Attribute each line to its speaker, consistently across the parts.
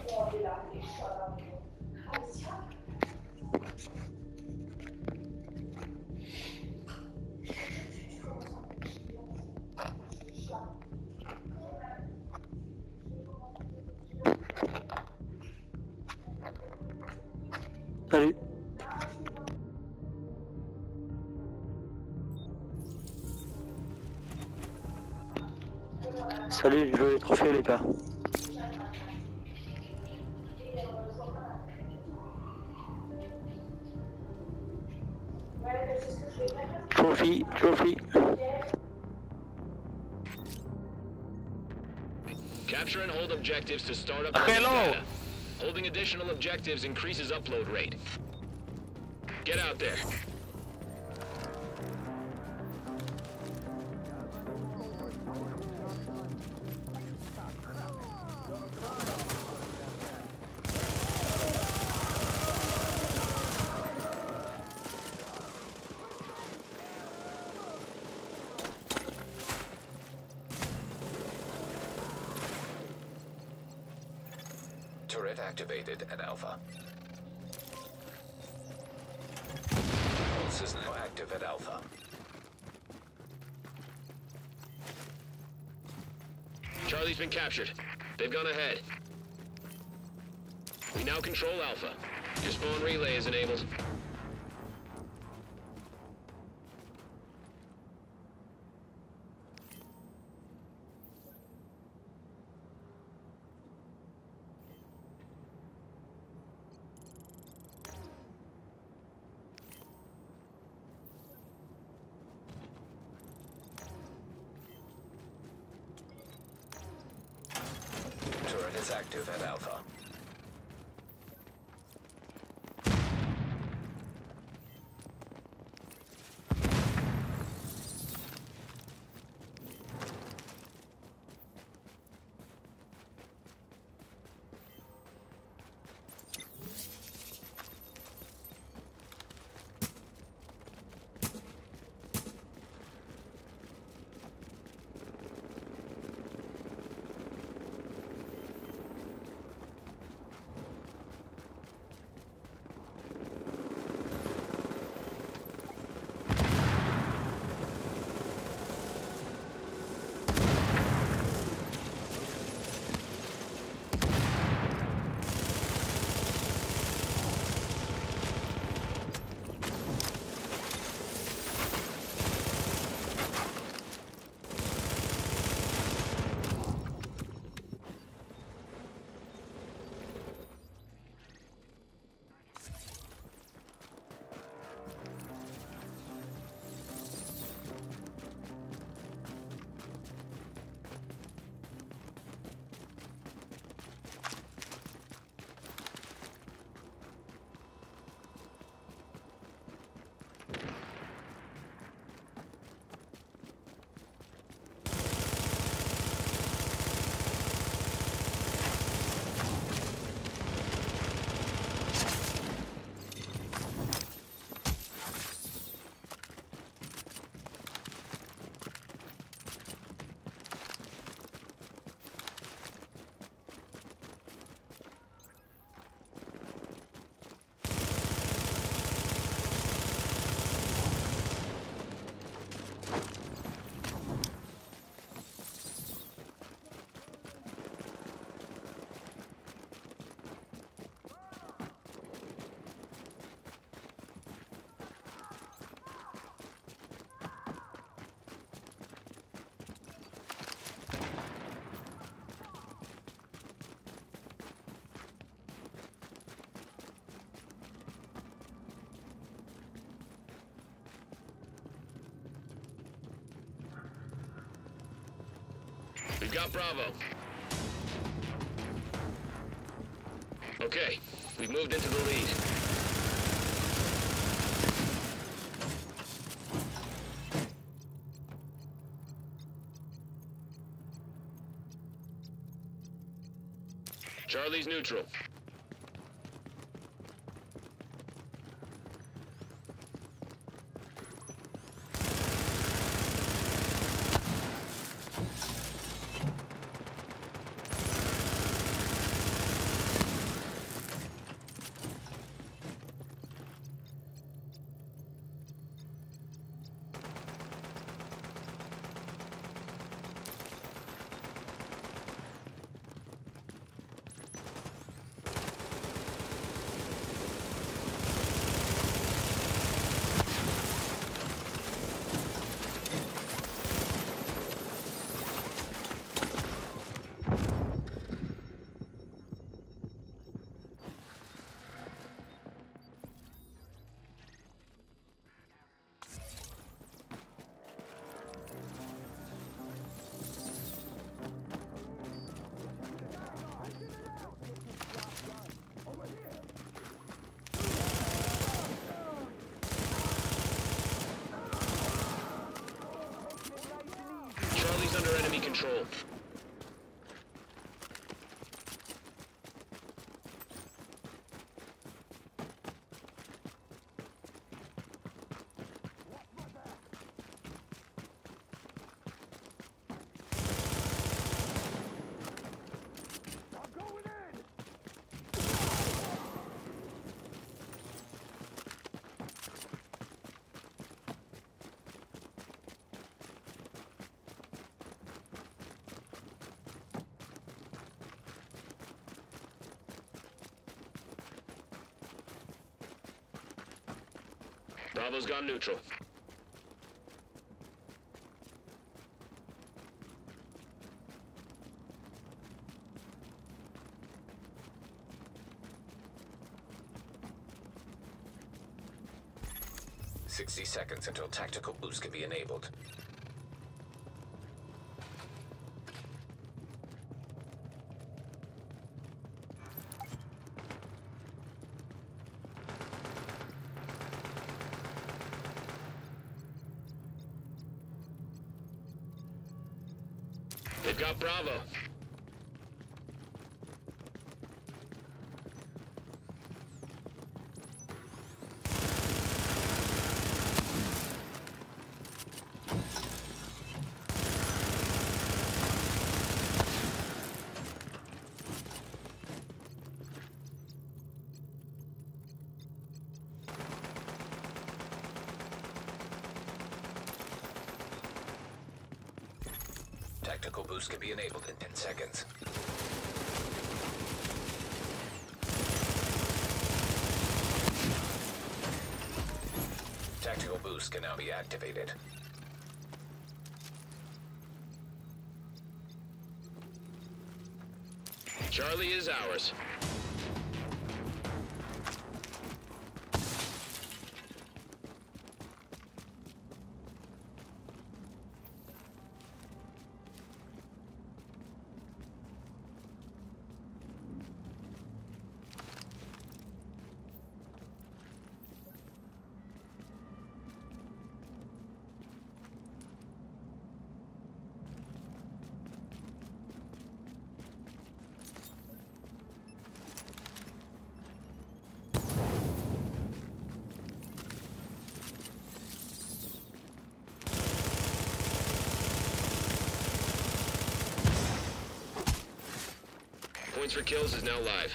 Speaker 1: Salut. Salut, je veux les trophées les gars. Trophy.
Speaker 2: Capture and hold objectives to start up
Speaker 1: Hello.
Speaker 2: data. Holding additional objectives increases upload rate. Get out there.
Speaker 3: Turret activated at Alpha. Pulse is now active at Alpha.
Speaker 2: Charlie's been captured. They've gone ahead. We now control Alpha. Your spawn relay is enabled.
Speaker 3: Turret is active at Alpha.
Speaker 2: We've got Bravo. Okay, we've moved into the lead. Charlie's neutral. Bravo's gone neutral.
Speaker 3: "60 seconds until tactical boost can be enabled.
Speaker 2: They've got Bravo.
Speaker 3: Tactical boost can be enabled in 10 seconds. Tactical boost can now be activated.
Speaker 2: Charlie is ours. Points for kills is now live.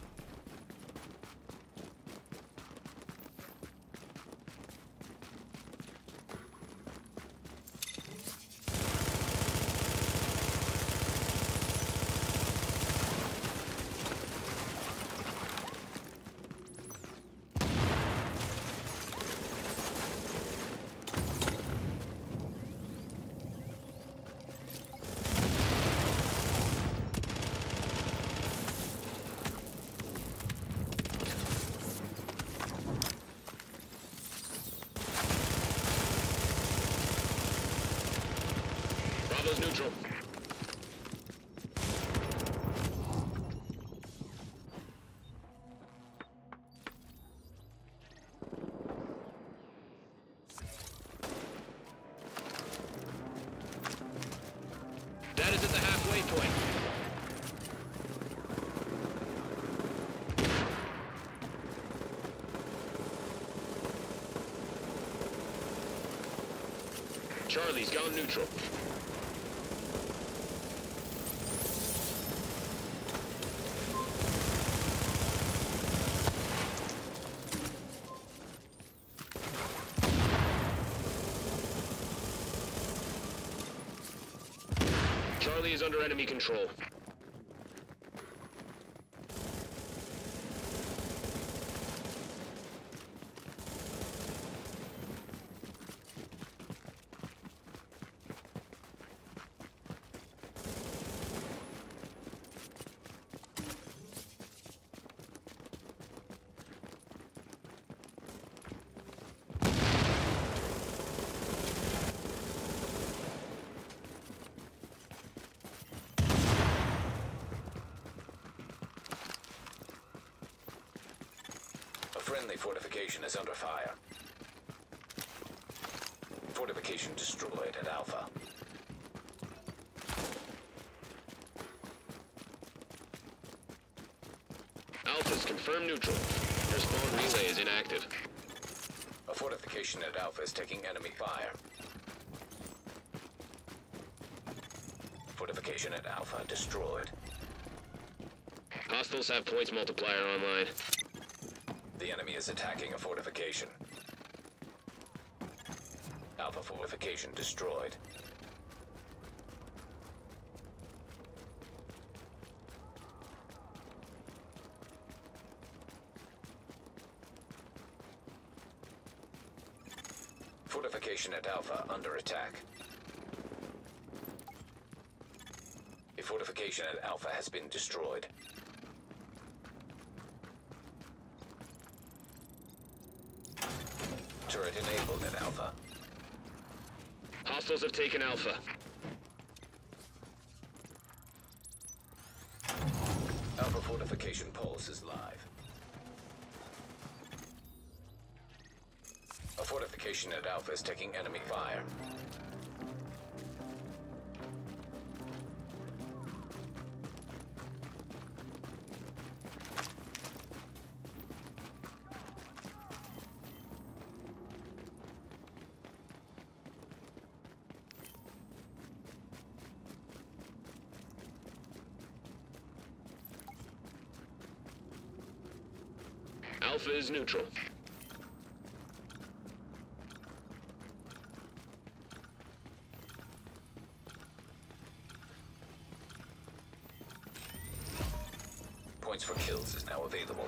Speaker 2: Bravo's neutral. That is at the halfway point. Charlie's gone neutral. Charlie is under enemy control.
Speaker 3: Friendly fortification is under fire. Fortification destroyed at Alpha.
Speaker 2: Alpha's confirmed neutral. Their spawn relay is inactive.
Speaker 3: A fortification at Alpha is taking enemy fire. Fortification at Alpha destroyed.
Speaker 2: Hostiles have points multiplier online.
Speaker 3: The enemy is attacking a fortification. Alpha fortification destroyed. fortification at Alpha under attack. A fortification at Alpha has been destroyed. Turret enabled at Alpha.
Speaker 2: Hostiles have taken Alpha.
Speaker 3: Alpha fortification pulse is live. A fortification at Alpha is taking enemy fire.
Speaker 2: Alpha is neutral.
Speaker 3: Points for kills is now available.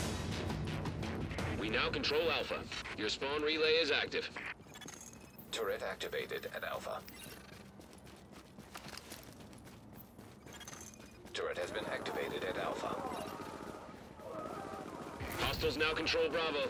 Speaker 2: We now control Alpha. Your spawn relay is active.
Speaker 3: Turret activated at Alpha. Turret has been activated at Alpha.
Speaker 2: Hostiles now control Bravo.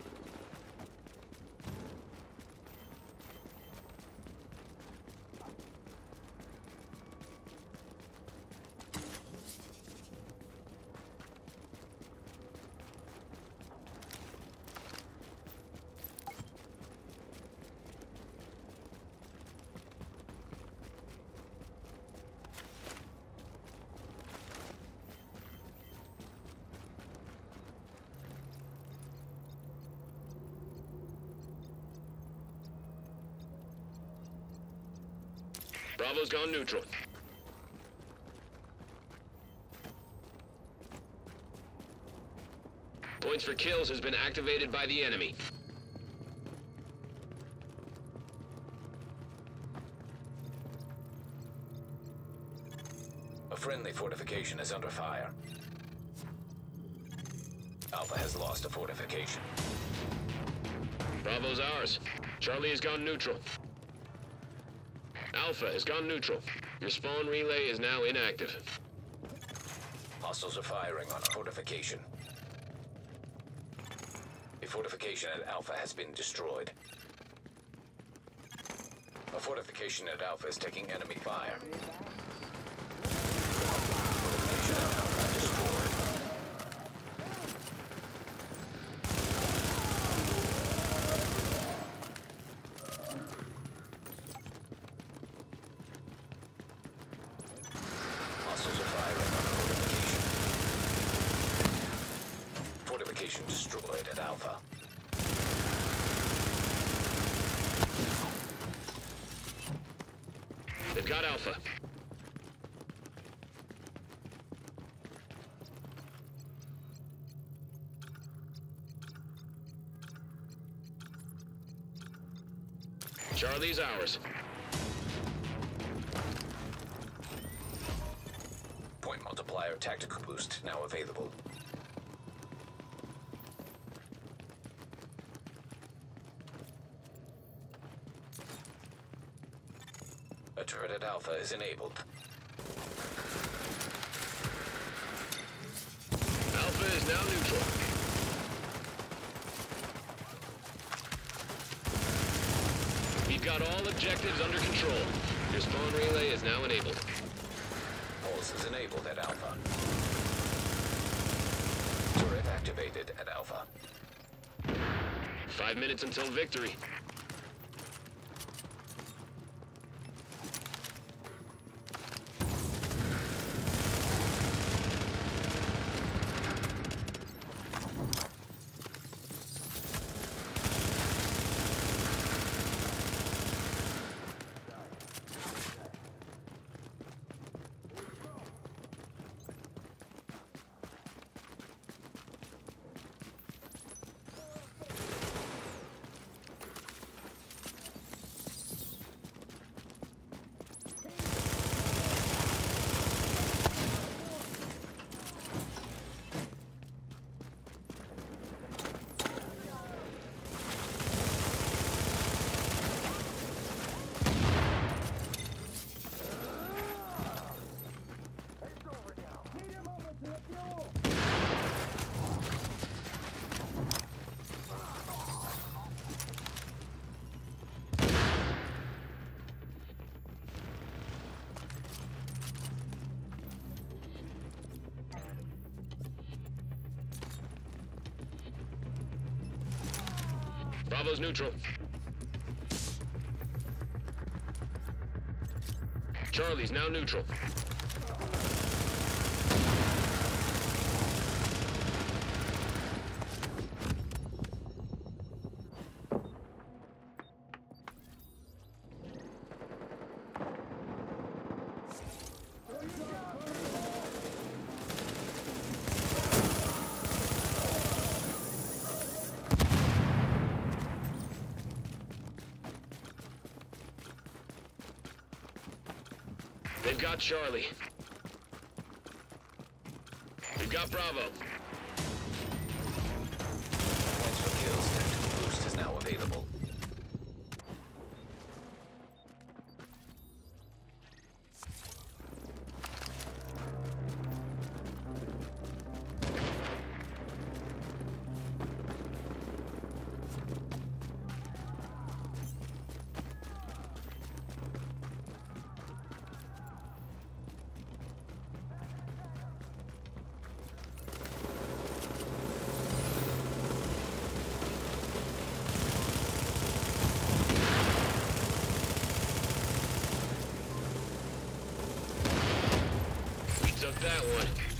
Speaker 2: Bravo's gone neutral. Points for kills has been activated by the enemy.
Speaker 3: A friendly fortification is under fire. Alpha has lost a fortification.
Speaker 2: Bravo's ours. Charlie has gone neutral. Alpha has gone neutral. Your spawn relay is now inactive.
Speaker 3: Hostiles are firing on a fortification. A fortification at Alpha has been destroyed. A fortification at Alpha is taking enemy fire. Fortification at Alpha destroyed. Hostiles are firing on a fortification. Fortification destroyed at Alpha.
Speaker 2: They've got Alpha. Charlie's ours.
Speaker 3: Point multiplier tactical boost now available. A turret at Alpha is enabled.
Speaker 2: Alpha is now neutral. We've got all objectives under control. Your spawn relay is now enabled.
Speaker 3: Pulse is enabled at Alpha. Turret activated at Alpha.
Speaker 2: 5 minutes until victory. Bravo's neutral. Charlie's now neutral. They've got Charlie. We've got Bravo.
Speaker 3: Points for kills. Tactical boost is now available.
Speaker 2: We took that one.